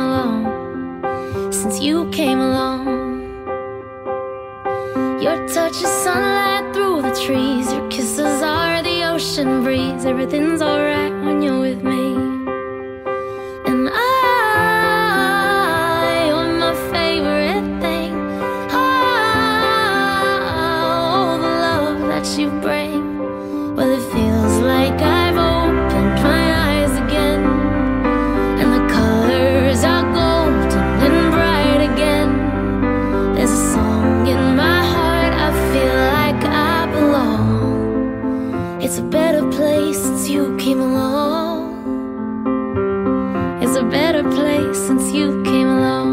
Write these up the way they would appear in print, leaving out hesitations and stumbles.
along, since you came along. Your touch is sunlight through the trees, your kisses are the ocean breeze. Everything's alright when you're with me. And you're my favorite thing. Oh, the love that you bring. Well, it feels like I've opened my eyes again, and the colors are golden and bright again. There's a song in my heart, I feel like I belong. It's a better place since you came along. It's a better place since you came along.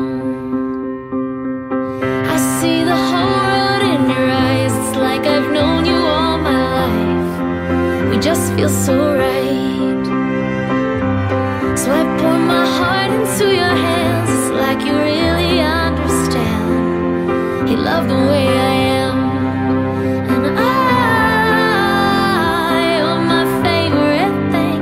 I see the whole world in your eyes. It's like I've known you all my life. We just feel so right. So I pour my heart into your hands. It's like you really understand. You love the way I am. And you're my favorite thing.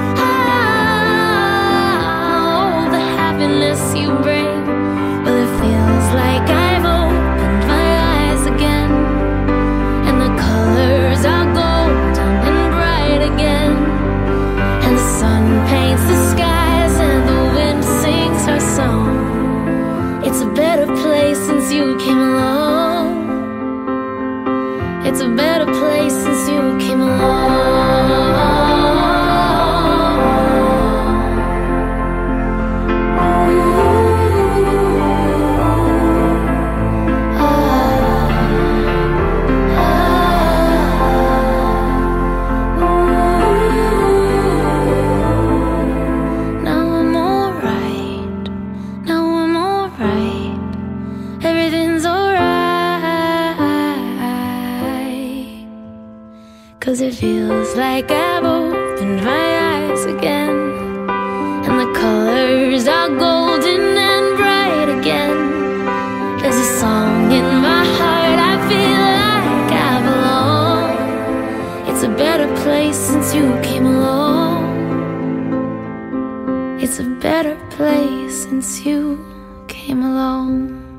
Oh, the happiness you bring. Well, it feels like I've opened my eyes again, and the colors are golden and bright again. And the sun paints the skies and the wind sings our song. It's a better place since you came along. It's a better place since you came along. Now I'm alright. Now I'm alright. Everything's alright. 'Cause it feels like I've opened my eyes again, and the colors are golden and bright again. There's a song in my heart, I feel like I belong. It's a better place since you came along. It's a better place since you came along.